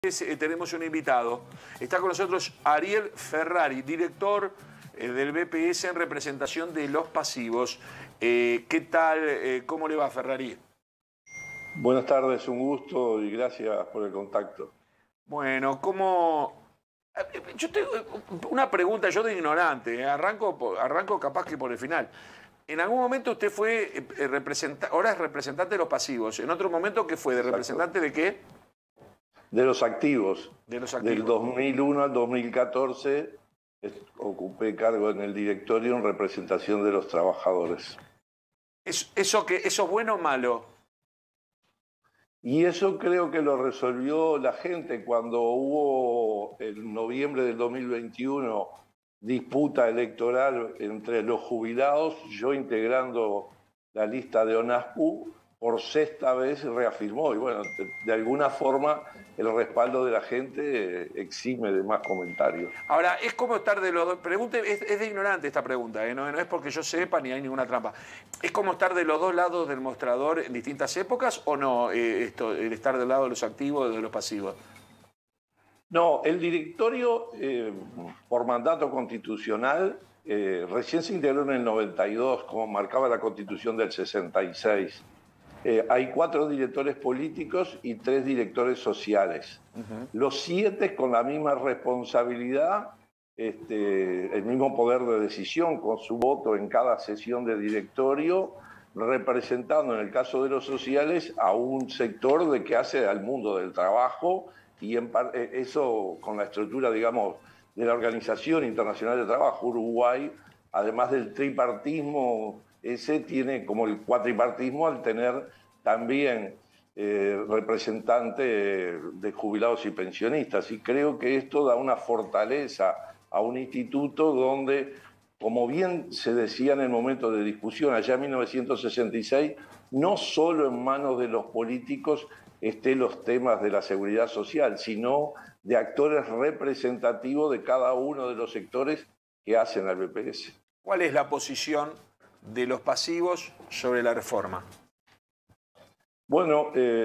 Tenemos un invitado. Está con nosotros Ariel Ferrari, director del BPS en representación de los pasivos. ¿Qué tal? ¿Cómo le va, Ferrari? Buenas tardes, un gusto y gracias por el contacto. Bueno, ¿cómo...? Yo tengo una pregunta, yo de ignorante, arranco capaz que por el final. En algún momento usted fue ahora es representante de los pasivos. En otro momento, ¿qué fue? ¿De Exacto. representante de qué? De los activos. De los activos. Del 2001 al 2014 ocupé cargo en el directorio en representación de los trabajadores. ¿Eso es bueno o malo? Y eso creo que lo resolvió la gente cuando hubo en noviembre del 2021 disputa electoral entre los jubilados, yo integrando la lista de ONASPU, por sexta vez reafirmó. Y bueno, de alguna forma el respaldo de la gente exime de más comentarios. Ahora, es como estar de los dos... Es de ignorante esta pregunta, ¿eh? No es porque yo sepa ni hay ninguna trampa. ¿Es como estar de los dos lados del mostrador en distintas épocas o no, el estar del lado de los activos o de los pasivos? No, el directorio, por mandato constitucional, recién se integró en el 92, como marcaba la Constitución del 66. Hay 4 directores políticos y 3 directores sociales. Los 7 con la misma responsabilidad, el mismo poder de decisión, con su voto en cada sesión de directorio, representando en el caso de los sociales a un sector de que hace al mundo del trabajo, y eso con la estructura, digamos, de la Organización Internacional de Trabajo. Uruguay, además del tripartismo, ese tiene como el cuatripartismo al tener también representante de jubilados y pensionistas. Y creo que esto da una fortaleza a un instituto donde, como bien se decía en el momento de discusión, allá en 1966, no solo en manos de los políticos estén los temas de la seguridad social, sino de actores representativos de cada uno de los sectores que hacen al BPS. ¿Cuál es la posición de los pasivos sobre la reforma? Bueno,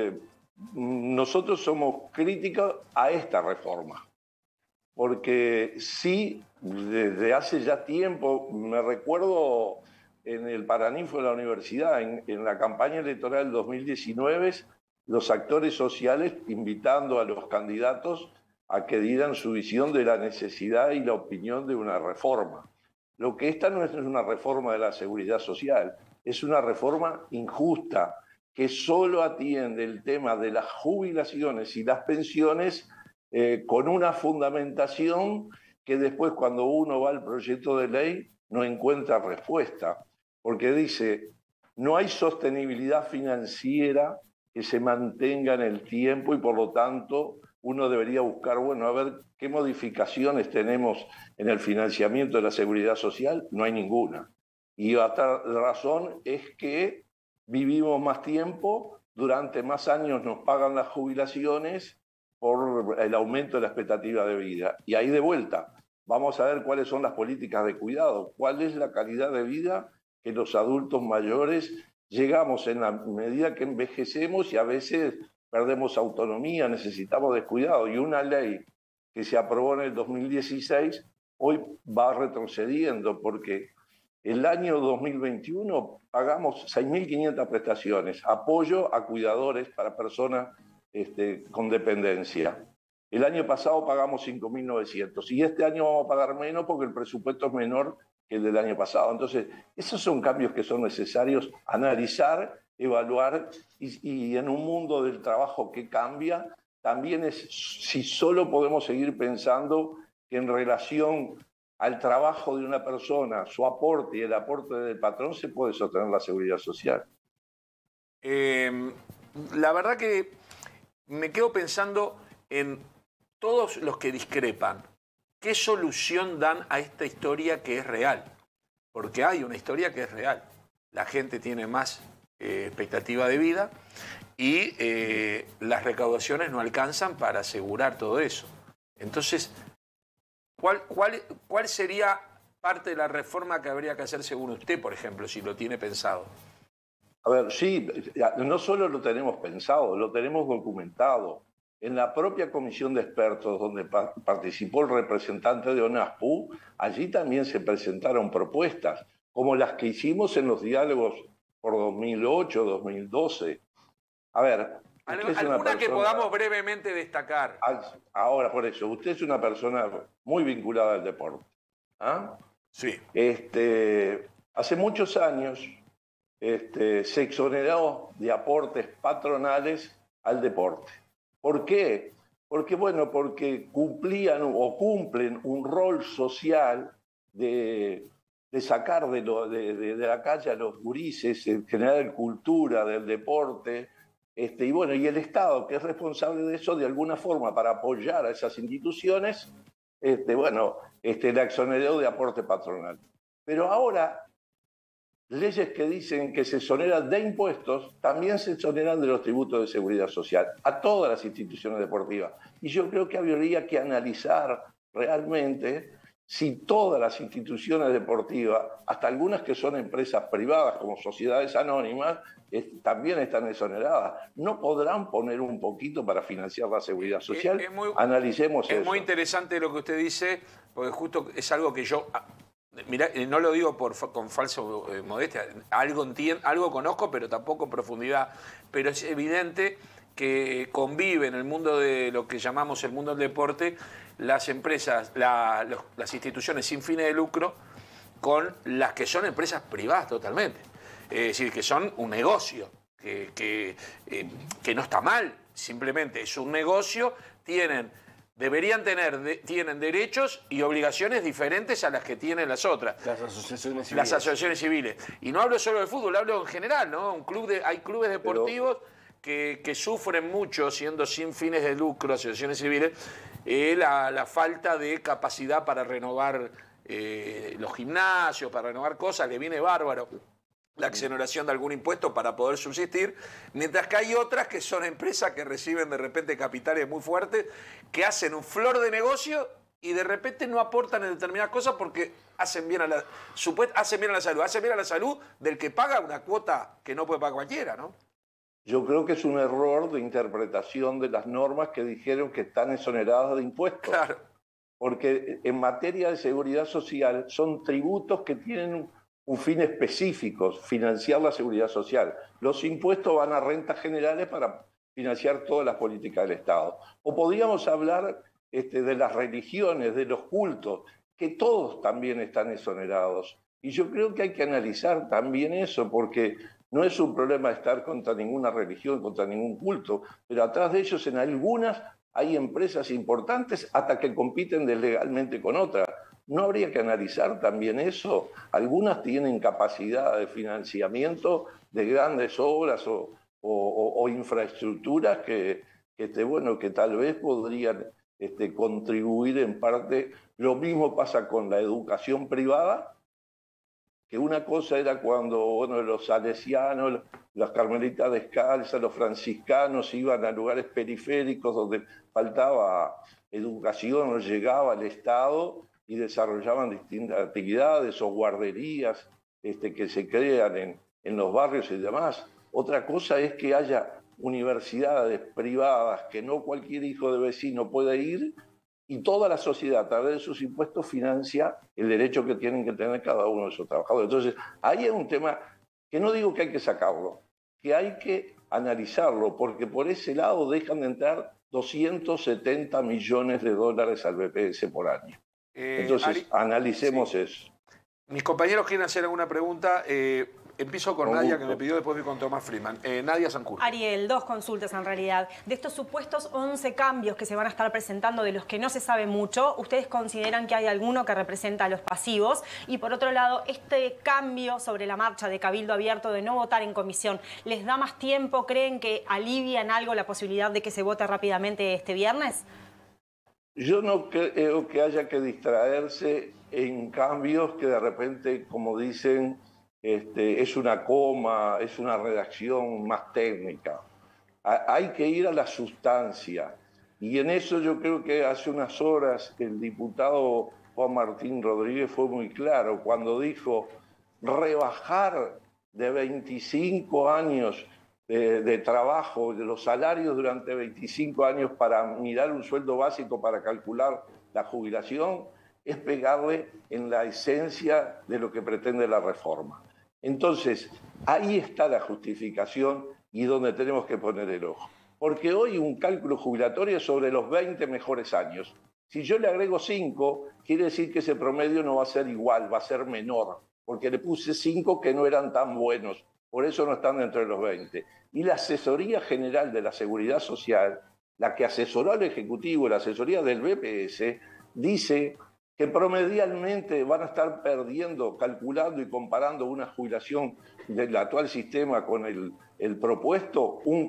nosotros somos críticos a esta reforma, porque sí, desde hace ya tiempo, me recuerdo en el Paraninfo de la universidad, en la campaña electoral del 2019, los actores sociales invitando a los candidatos a que dieran su visión de la necesidad y la opinión de una reforma. Lo que esta no es una reforma de la seguridad social, es una reforma injusta que solo atiende el tema de las jubilaciones y las pensiones con una fundamentación que después, cuando uno va al proyecto de ley, no encuentra respuesta, porque dice, no hay sostenibilidad financiera que se mantenga en el tiempo y por lo tanto uno debería buscar, bueno, a ver qué modificaciones tenemos en el financiamiento de la seguridad social. No hay ninguna. Y otra razón es que vivimos más tiempo, durante más años nos pagan las jubilaciones por el aumento de la expectativa de vida. Y ahí de vuelta, vamos a ver cuáles son las políticas de cuidado, cuál es la calidad de vida que los adultos mayores llegamos en la medida que envejecemos y a veces perdemos autonomía, necesitamos de cuidado. Y una ley que se aprobó en el 2016 hoy va retrocediendo porque el año 2021 pagamos 6.500 prestaciones, apoyo a cuidadores para personas con dependencia. El año pasado pagamos 5.900 y este año vamos a pagar menos porque el presupuesto es menor que el del año pasado. Entonces, esos son cambios que son necesarios analizar, evaluar y en un mundo del trabajo que cambia, también es si solo podemos seguir pensando que en relación al trabajo de una persona, su aporte y el aporte del patrón, se puede sostener la seguridad social. La verdad que me quedo pensando en todos los que discrepan. ¿Qué solución dan a esta historia que es real? Porque hay una historia que es real. La gente tiene más expectativa de vida y las recaudaciones no alcanzan para asegurar todo eso. Entonces, ¿cuál sería parte de la reforma que habría que hacer según usted, por ejemplo, si lo tiene pensado? A ver, sí, no solo lo tenemos pensado, lo tenemos documentado. en la propia comisión de expertos donde participó el representante de ONASPU, allí también se presentaron propuestas, como las que hicimos en los diálogos por 2008, 2012. A ver, ¿alguna que podamos brevemente destacar? Ahora, por eso, usted es una persona muy vinculada al deporte. ¿Ah? Sí. Hace muchos años se exoneró de aportes patronales al deporte. ¿Por qué? Porque cumplían o cumplen un rol social de sacar de la calle a los gurises, generar cultura del deporte. Y el Estado, que es responsable de eso, de alguna forma, para apoyar a esas instituciones, la exoneró de aporte patronal. Pero ahora, leyes que dicen que se exoneran de impuestos, también se exoneran de los tributos de seguridad social a todas las instituciones deportivas. Y yo creo que habría que analizar realmente si todas las instituciones deportivas, hasta algunas que son empresas privadas como sociedades anónimas, también están exoneradas. ¿No podrán poner un poquito para financiar la seguridad social? Analicemos eso. Es muy interesante lo que usted dice, porque justo es algo que yo... Mirá, no lo digo con falso modestia, algo conozco, pero tampoco en profundidad. Pero es evidente que convive en el mundo de lo que llamamos el mundo del deporte las empresas, las instituciones sin fines de lucro con las que son empresas privadas totalmente. Es decir, que son un negocio, que no está mal, simplemente es un negocio, tienen derechos y obligaciones diferentes a las que tienen las otras. Las asociaciones civiles. Las asociaciones civiles. Y no hablo solo del fútbol, hablo en general, ¿no? Hay clubes deportivos que sufren mucho, siendo sin fines de lucro, asociaciones civiles, la falta de capacidad para renovar los gimnasios, para renovar cosas, le viene bárbaro la exoneración de algún impuesto para poder subsistir, mientras que hay otras que son empresas que reciben de repente capitales muy fuertes, que hacen un flor de negocio y de repente no aportan en determinadas cosas porque hacen bien a la salud, hacen bien a la salud del que paga una cuota que no puede pagar cualquiera, ¿no? Yo creo que es un error de interpretación de las normas que dijeron que están exoneradas de impuestos. Claro. Porque en materia de seguridad social son tributos que tienen un fin específico, financiar la seguridad social. Los impuestos van a rentas generales para financiar todas las políticas del Estado. O podríamos hablar de las religiones, de los cultos, que todos también están exonerados. Y yo creo que hay que analizar también eso, porque no es un problema estar contra ninguna religión, contra ningún culto, pero atrás de ellos en algunas hay empresas importantes hasta que compiten deslegalmente con otras. ¿No habría que analizar también eso? Algunas tienen capacidad de financiamiento de grandes obras o infraestructuras que tal vez podrían contribuir en parte. Lo mismo pasa con la educación privada, que una cosa era cuando los salesianos, las carmelitas descalzas, los franciscanos iban a lugares periféricos donde faltaba educación, no llegaba al Estado y desarrollaban distintas actividades o guarderías que se crean en los barrios y demás. Otra cosa es que haya universidades privadas que no cualquier hijo de vecino puede ir y toda la sociedad a través de sus impuestos financia el derecho que tienen que tener cada uno de esos trabajadores. Entonces, ahí hay un tema que no digo que hay que sacarlo, que hay que analizarlo, porque por ese lado dejan de entrar 270 millones de dólares al BPS por año. Entonces, analicemos eso. Mis compañeros quieren hacer alguna pregunta. Empiezo con Nadia, que me pidió, después voy con Tomás Freeman. Nadia Sancur. Ariel, dos consultas en realidad. De estos supuestos 11 cambios que se van a estar presentando, de los que no se sabe mucho, ¿ustedes consideran que hay alguno que representa a los pasivos? Y por otro lado, este cambio sobre la marcha de Cabildo Abierto de no votar en comisión, ¿les da más tiempo? ¿Creen que alivian algo la posibilidad de que se vote rápidamente este viernes? Yo no creo que haya que distraerse en cambios que de repente, como dicen, es una coma, es una redacción más técnica. Hay que ir a la sustancia. Y en eso yo creo que hace unas horas el diputado Juan Martín Rodríguez fue muy claro cuando dijo rebajar de 25 años de trabajo, de los salarios durante 25 años para mirar un sueldo básico para calcular la jubilación, es pegarle en la esencia de lo que pretende la reforma. Entonces, ahí está la justificación y donde tenemos que poner el ojo. Porque hoy un cálculo jubilatorio es sobre los 20 mejores años. Si yo le agrego 5, quiere decir que ese promedio no va a ser igual, va a ser menor, porque le puse 5 que no eran tan buenos, por eso no están dentro de los 20. Y la Asesoría General de la Seguridad Social, la que asesoró al Ejecutivo, la asesoría del BPS, dice que promedialmente van a estar perdiendo, calculando y comparando una jubilación del actual sistema con el propuesto, un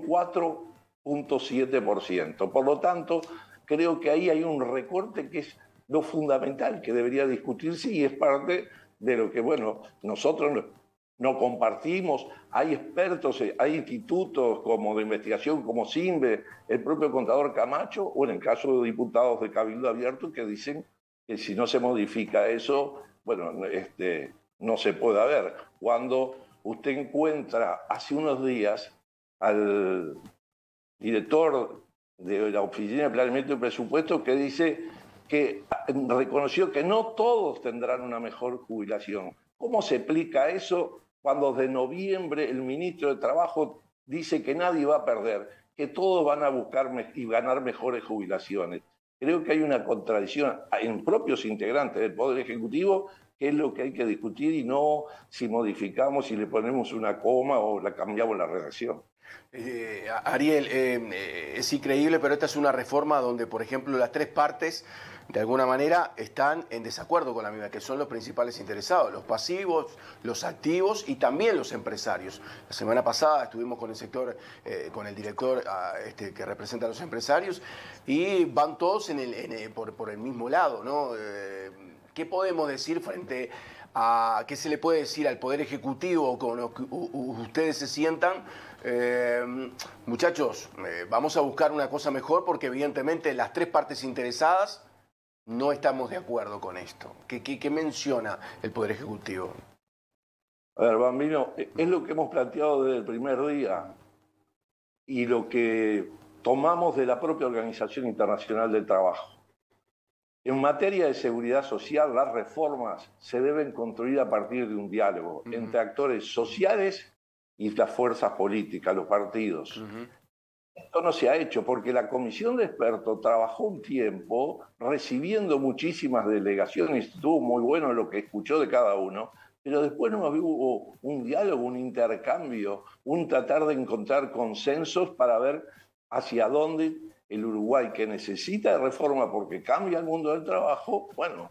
4,7%. Por lo tanto, creo que ahí hay un recorte que es lo fundamental que debería discutirse y es parte de lo que, bueno, nosotros no compartimos. Hay expertos, hay institutos como de investigación como CIMBE, el propio contador Camacho, o en el caso de diputados de Cabildo Abierto que dicen que si no se modifica eso, bueno, no se puede haber. Cuando usted encuentra hace unos días al director de la Oficina de Planeamiento y Presupuesto que dice que reconoció que no todos tendrán una mejor jubilación. ¿Cómo se explica eso cuando de noviembre el ministro de Trabajo dice que nadie va a perder, que todos van a buscar y ganar mejores jubilaciones? Creo que hay una contradicción en propios integrantes del Poder Ejecutivo, que es lo que hay que discutir y no si modificamos, si le ponemos una coma o la cambiamos la redacción. Ariel, es increíble, pero esta es una reforma donde, por ejemplo, las tres partes, de alguna manera, están en desacuerdo con la misma, que son los principales interesados, los pasivos, los activos y también los empresarios. La semana pasada estuvimos con el sector, con el director que representa a los empresarios, y van todos por el mismo lado, ¿no? ¿Qué podemos decir frente a qué se le puede decir al Poder Ejecutivo con lo que ustedes se sientan? Muchachos, vamos a buscar una cosa mejor porque evidentemente las tres partes interesadas no estamos de acuerdo con esto. ¿Qué menciona el Poder Ejecutivo? A ver, Bambino, es lo que hemos planteado desde el primer día y lo que tomamos de la propia Organización Internacional del Trabajo. En materia de seguridad social, las reformas se deben construir a partir de un diálogo entre actores sociales y las fuerzas políticas, los partidos. Esto no se ha hecho porque la comisión de expertos trabajó un tiempo recibiendo muchísimas delegaciones, estuvo muy bueno lo que escuchó de cada uno, pero después no hubo un diálogo, un intercambio, un tratar de encontrar consensos para ver hacia dónde el Uruguay, que necesita reforma porque cambia el mundo del trabajo, bueno,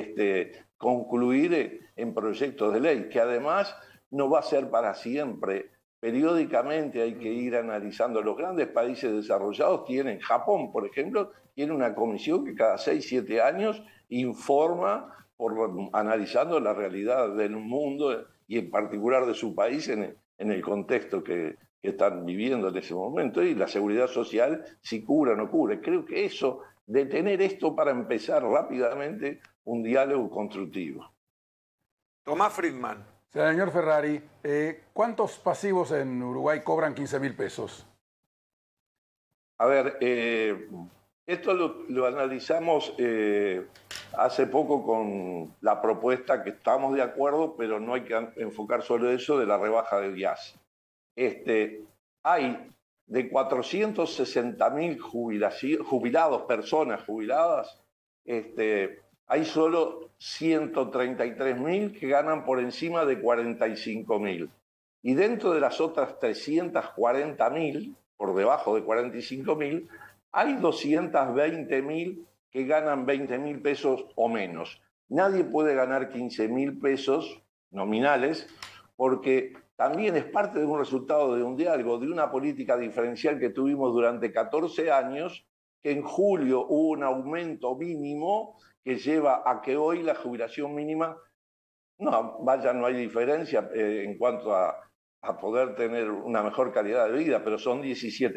concluir en proyectos de ley, que además no va a ser para siempre. Periódicamente hay que ir analizando. Los grandes países desarrollados tienen, Japón, por ejemplo, tiene una comisión que cada 6, 7 años informa analizando la realidad del mundo y en particular de su país en el contexto que están viviendo en ese momento, y la seguridad social, si cubre o no cubre. Creo que eso, detener esto para empezar rápidamente un diálogo constructivo. Tomás Friedman. Señor Ferrari, ¿cuántos pasivos en Uruguay cobran 15.000 pesos? A ver, esto lo analizamos hace poco con la propuesta que estamos de acuerdo, pero no hay que enfocar solo eso de la rebaja del IAS. Hay de 460.000 jubilados, personas jubiladas, hay solo 133.000 que ganan por encima de 45.000. Y dentro de las otras 340.000, por debajo de 45.000, hay 220.000 que ganan 20.000 pesos o menos. Nadie puede ganar 15.000 pesos nominales porque también es parte de un resultado de un diálogo, de una política diferencial que tuvimos durante 14 años, que en julio hubo un aumento mínimo que lleva a que hoy la jubilación mínima, no hay diferencia en cuanto a poder tener una mejor calidad de vida, pero son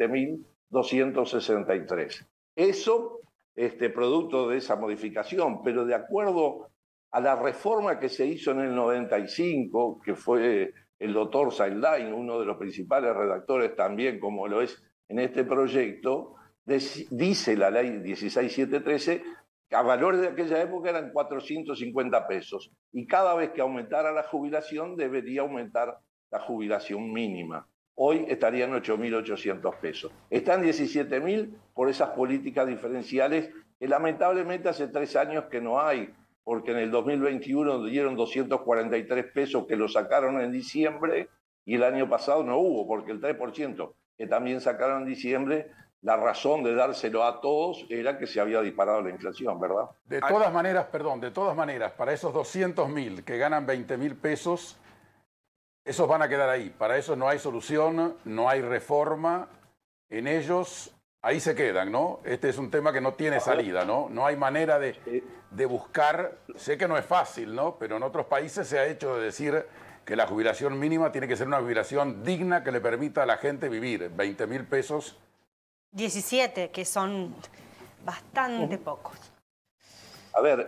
17.263. Eso, producto de esa modificación, pero de acuerdo a la reforma que se hizo en el 95, que fue el doctor Saildain, uno de los principales redactores también, como lo es en este proyecto, dice la ley 16713 que a valores de aquella época eran 450 pesos. Y cada vez que aumentara la jubilación, debería aumentar la jubilación mínima. Hoy estaría en 8.800 pesos. Está en 17.000 por esas políticas diferenciales que lamentablemente hace 3 años que no hay, porque en el 2021 dieron 243 pesos que lo sacaron en diciembre y el año pasado no hubo, porque el 3% que también sacaron en diciembre, la razón de dárselo a todos era que se había disparado la inflación, ¿verdad? De todas maneras, perdón, de todas maneras, para esos 200.000 que ganan 20.000 pesos, esos van a quedar ahí. Para eso no hay solución, no hay reforma. En ellos, ahí se quedan, ¿no? Este es un tema que no tiene salida, ¿no? No hay manera de buscar. Sé que no es fácil, ¿no? Pero en otros países se ha hecho de decir que la jubilación mínima tiene que ser una jubilación digna que le permita a la gente vivir. 20.000 pesos. 17, que son bastante pocos. A ver,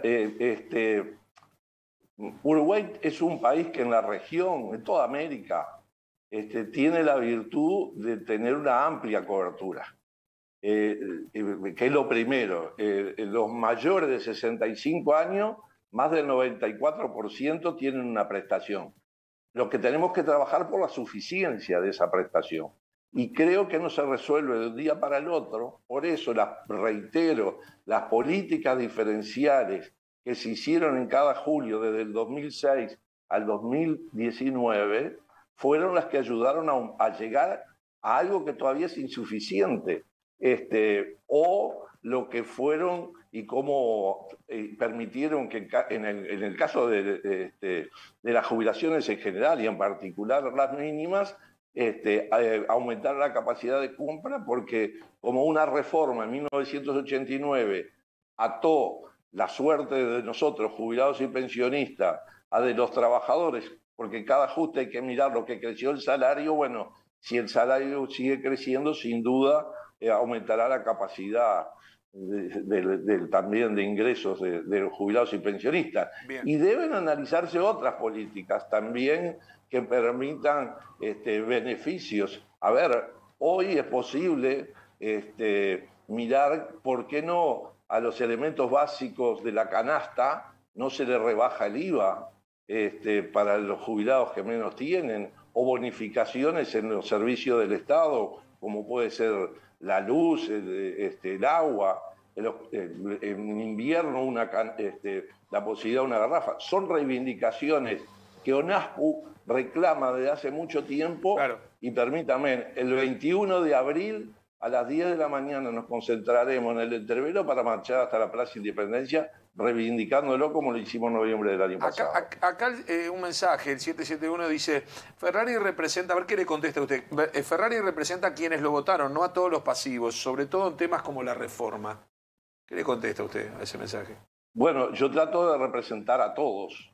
Uruguay es un país que en la región, en toda América, tiene la virtud de tener una amplia cobertura. Que es lo primero. Los mayores de 65 años, más del 94% tienen una prestación. Lo que tenemos que trabajar por la suficiencia de esa prestación. Y creo que no se resuelve de un día para el otro. Por eso, reitero, las políticas diferenciales que se hicieron en cada julio desde el 2006 al 2019 fueron las que ayudaron a llegar a algo que todavía es insuficiente. O lo que fueron y cómo permitieron que en el caso de las jubilaciones en general y en particular las mínimas, aumentar la capacidad de compra, porque como una reforma en 1989 ató la suerte de nosotros, jubilados y pensionistas, a de los trabajadores, porque cada ajuste hay que mirar lo que creció el salario. Bueno, si el salario sigue creciendo, sin duda aumentará la capacidad también de ingresos de los jubilados y pensionistas. Bien. Y deben analizarse otras políticas también que permitan beneficios. A ver, hoy es posible mirar por qué no a los elementos básicos de la canasta no se le rebaja el IVA para los jubilados que menos tienen, o bonificaciones en los servicios del Estado, como puede ser la luz, el agua, en invierno la posibilidad de una garrafa. Son reivindicaciones que ONASPU reclama desde hace mucho tiempo. Claro. Y permítame, el 21 de abril a las 10 de la mañana nos concentraremos en el Entrevero para marchar hasta la Plaza Independencia, reivindicándolo como lo hicimos en noviembre del año pasado. Acá un mensaje, el 771 dice, Ferrari representa, a ver qué le contesta usted, Ferrari representa a quienes lo votaron, no a todos los pasivos, sobre todo en temas como la reforma. ¿Qué le contesta usted a ese mensaje? Bueno, yo trato de representar a todos,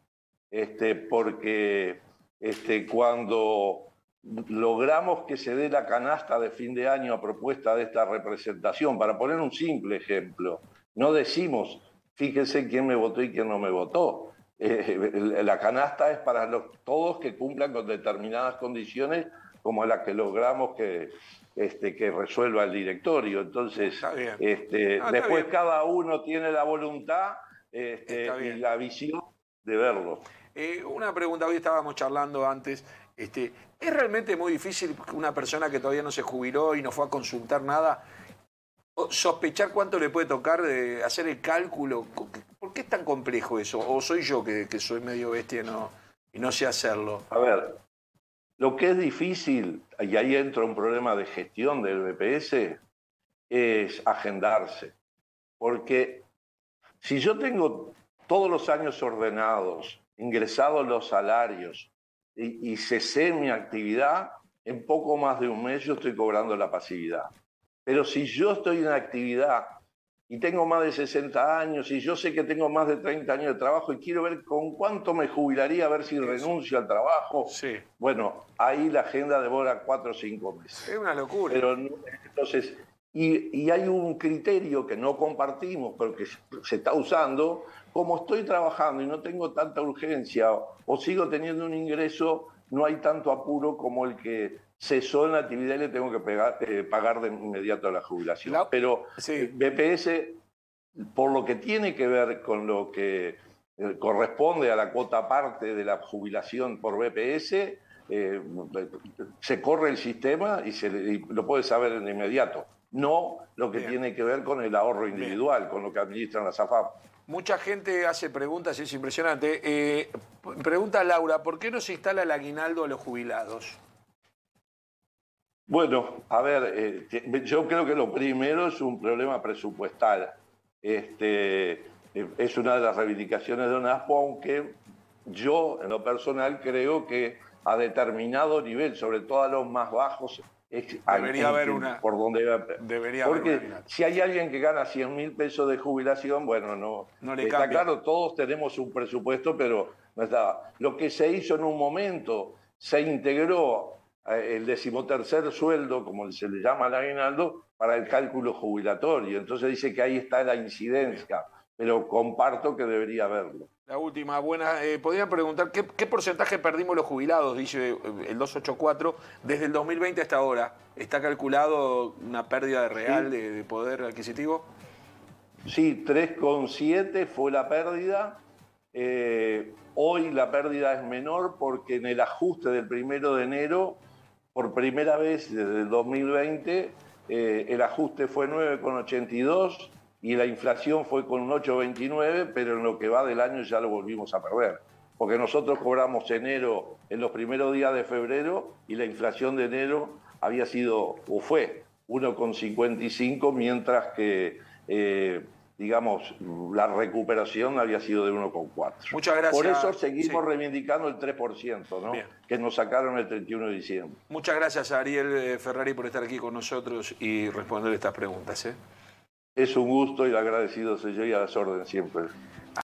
porque cuando logramos que se dé la canasta de fin de año a propuesta de esta representación, para poner un simple ejemplo, no decimos, fíjense quién me votó y quién no me votó. La canasta es para todos que cumplan con determinadas condiciones como la que logramos que resuelva el directorio. Entonces, después cada uno tiene la voluntad y la visión de verlo. Una pregunta, hoy estábamos charlando antes. ¿Es realmente muy difícil que una persona que todavía no se jubiló y no fue a consultar nada, sospechar cuánto le puede tocar, hacer el cálculo? ¿Por qué es tan complejo eso? ¿O soy yo que soy medio bestia y no sé hacerlo? A ver, lo que es difícil, y ahí entra un problema de gestión del BPS, es agendarse. Porque si yo tengo todos los años ordenados, ingresados los salarios, y cesé mi actividad, en poco más de un mes yo estoy cobrando la pasividad. Pero si yo estoy en actividad y tengo más de 60 años y yo sé que tengo más de 30 años de trabajo y quiero ver con cuánto me jubilaría, a ver si renuncio al trabajo, sí. Bueno, ahí la agenda devora 4 o 5 meses. Es una locura. Pero, entonces, y hay un criterio que no compartimos, pero que se está usando. Como estoy trabajando y no tengo tanta urgencia o sigo teniendo un ingreso, no hay tanto apuro como el que cesó en la actividad y le tengo que pagar de inmediato la jubilación. Pero BPS, por lo que tiene que ver con lo que corresponde a la cuota parte de la jubilación por BPS, se corre el sistema y lo puede saber de inmediato. No lo que tiene que ver con el ahorro individual, con lo que administran las AFAP. Mucha gente hace preguntas, es impresionante. Pregunta Laura, ¿por qué no se instala el aguinaldo a los jubilados? Bueno, a ver, yo creo que lo primero es un problema presupuestal. Es una de las reivindicaciones de ONASPO, aunque yo, en lo personal, creo que a determinado nivel, sobre todo a los más bajos, debería haber una. Por donde debería porque haber una. Si hay alguien que gana 100.000 pesos de jubilación, bueno, no le está cambia. Claro, todos tenemos un presupuesto, pero no está. Lo que se hizo en un momento, se integró el 13º sueldo, como se le llama al aguinaldo, para el cálculo jubilatorio. Entonces dice que ahí está la incidencia, pero comparto que debería haberlo. La última, buena. Podrían preguntar, ¿qué porcentaje perdimos los jubilados? Dice el 284, desde el 2020 hasta ahora. ¿Está calculado una pérdida real de poder adquisitivo? Sí, 3,7 fue la pérdida. Hoy la pérdida es menor porque en el ajuste del 1 de enero, por primera vez desde el 2020, el ajuste fue 9,82 y la inflación fue con un 8,29, pero en lo que va del año ya lo volvimos a perder. Porque nosotros cobramos enero en los primeros días de febrero y la inflación de enero había sido, o fue, 1,55, mientras que, digamos, la recuperación había sido de 1,4. Muchas gracias. Por eso seguimos reivindicando el 3%, ¿no? Que nos sacaron el 31 de diciembre. Muchas gracias a Ariel Ferrari por estar aquí con nosotros y responder estas preguntas. Es un gusto y agradecido soy yo y a las órdenes siempre.